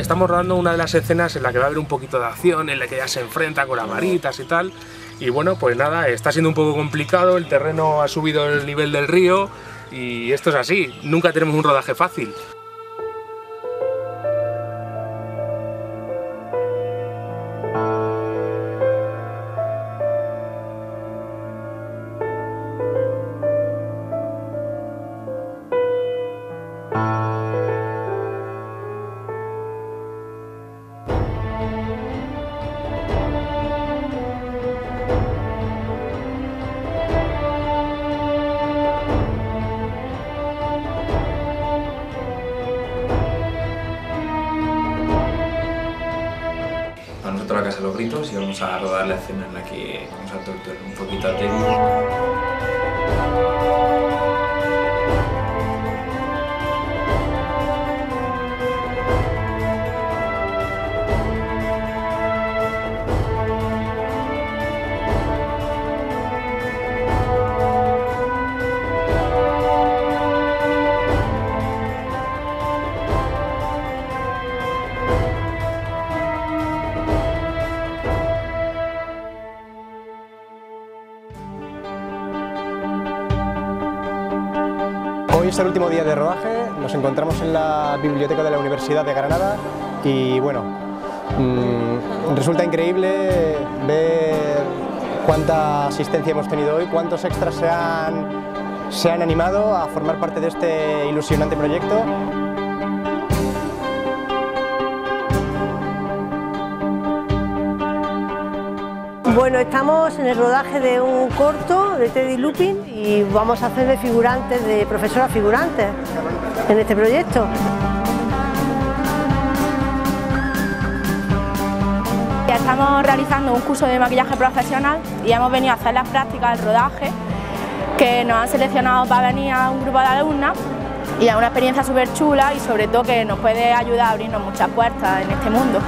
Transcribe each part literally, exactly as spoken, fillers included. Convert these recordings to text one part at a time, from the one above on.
estamos rodando una de las escenas en la que va a haber un poquito de acción, en la que ya se enfrenta con las varitas y tal. Y bueno, pues nada, está siendo un poco complicado, el terreno ha subido el nivel del río y esto es así, nunca tenemos un rodaje fácil. A nosotros la Casa de los Gritos y vamos a rodar la escena en la que vamos a torturar un poquito a Teddy. Hoy es el último día de rodaje, nos encontramos en la biblioteca de la Universidad de Granada y bueno, mmm, resulta increíble ver cuánta asistencia hemos tenido hoy, cuántos extras se han, se han animado a formar parte de este ilusionante proyecto. Bueno, estamos en el rodaje de un corto de Teddy Lupin y vamos a hacer de figurantes, de profesoras figurantes en este proyecto. Estamos realizando un curso de maquillaje profesional y hemos venido a hacer las prácticas del rodaje que nos han seleccionado para venir a un grupo de alumnas y es una experiencia súper chula y sobre todo que nos puede ayudar a abrirnos muchas puertas en este mundo.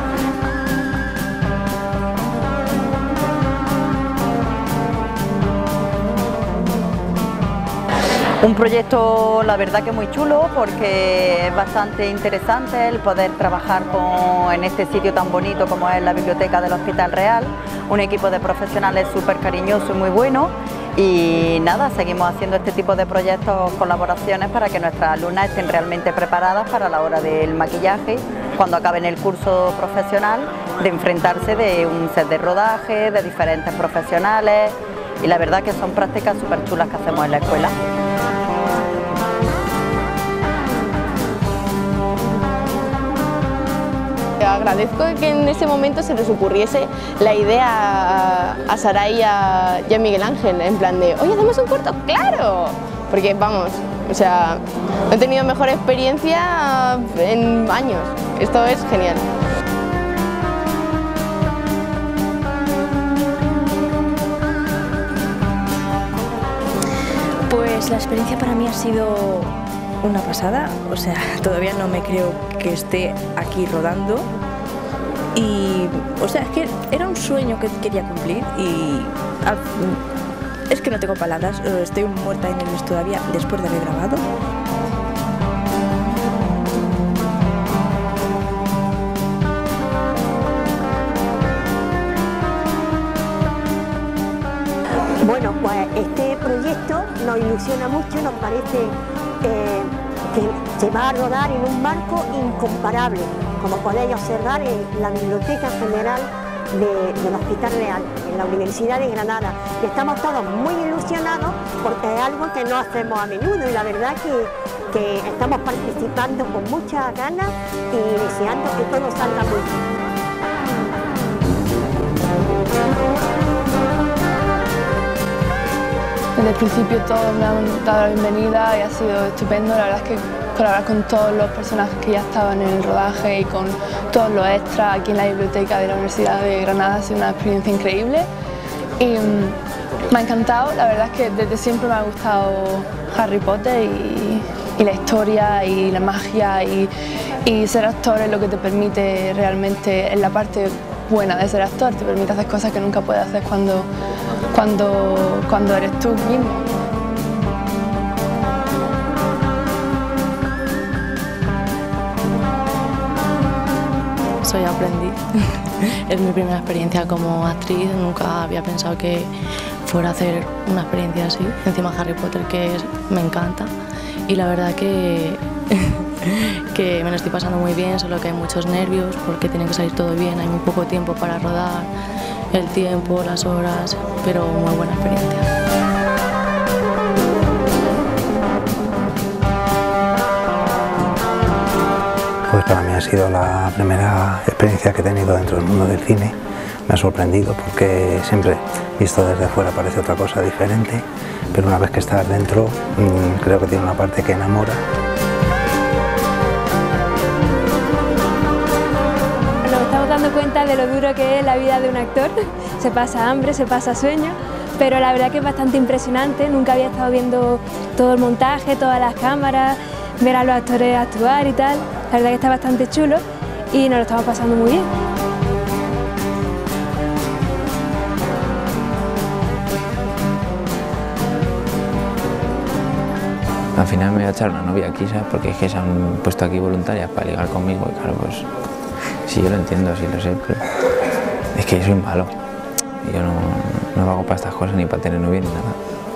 Un proyecto, la verdad que muy chulo, porque es bastante interesante el poder trabajar con, en este sitio tan bonito como es la biblioteca del Hospital Real, un equipo de profesionales súper cariñoso y muy bueno, y nada, seguimos haciendo este tipo de proyectos, colaboraciones para que nuestras alumnas estén realmente preparadas para la hora del maquillaje, cuando acaben el curso profesional, de enfrentarse de un set de rodaje, de diferentes profesionales, y la verdad que son prácticas súper chulas que hacemos en la escuela. Agradezco que en ese momento se les ocurriese la idea a, a Saray y a, y a Miguel Ángel, en plan de oye, ¿hacemos un corto? ¡Claro! Porque vamos, o sea, no he tenido mejor experiencia en años, esto es genial. Pues la experiencia para mí ha sido una pasada, o sea, todavía no me creo que esté aquí rodando y, o sea, es que era un sueño que quería cumplir y es que no tengo palabras, estoy muerta en el estudio todavía después de haber grabado. Bueno, pues este proyecto nos ilusiona mucho, nos parece eh, que se va a rodar en un marco incomparable, como podéis observar en la Biblioteca General de, del Hospital Real, en la Universidad de Granada. Y estamos todos muy ilusionados porque es algo que no hacemos a menudo y la verdad que, que estamos participando con muchas ganas y deseando que todo salga muy bien. Desde el principio todos me han dado la bienvenida y ha sido estupendo. La verdad es que colaborar con todos los personajes que ya estaban en el rodaje y con todos los extras aquí en la biblioteca de la Universidad de Granada ha sido una experiencia increíble y me ha encantado. La verdad es que desde siempre me ha gustado Harry Potter y, y la historia y la magia y, y ser actor es lo que te permite realmente, en la parte buena de ser actor, te permite hacer cosas que nunca puedes hacer cuando, cuando, cuando eres tú mismo. soy aprendiz. Es mi primera experiencia como actriz, nunca había pensado que fuera a hacer una experiencia así. Encima Harry Potter, que es, me encanta, y la verdad que, que me lo estoy pasando muy bien, solo que hay muchos nervios porque tiene que salir todo bien, hay muy poco tiempo para rodar, el tiempo, las horas, pero muy buena experiencia. Pues para mí ha sido la primera experiencia que he tenido dentro del mundo del cine. Me ha sorprendido porque siempre, visto desde fuera, parece otra cosa diferente, pero una vez que estás dentro, mmm, creo que tiene una parte que enamora. Nos estamos dando cuenta de lo duro que es la vida de un actor. Se pasa hambre, se pasa sueño, pero la verdad que es bastante impresionante. Nunca había estado viendo todo el montaje, todas las cámaras, ver a los actores actuar y tal. La verdad que está bastante chulo y nos lo estamos pasando muy bien. Al final me voy a echar una novia aquí, ¿sabes? Porque es que se han puesto aquí voluntarias para ligar conmigo y claro, pues sí, yo lo entiendo, sí lo sé, pero es que yo soy malo. Yo no, no hago para estas cosas ni para tener novia ni nada.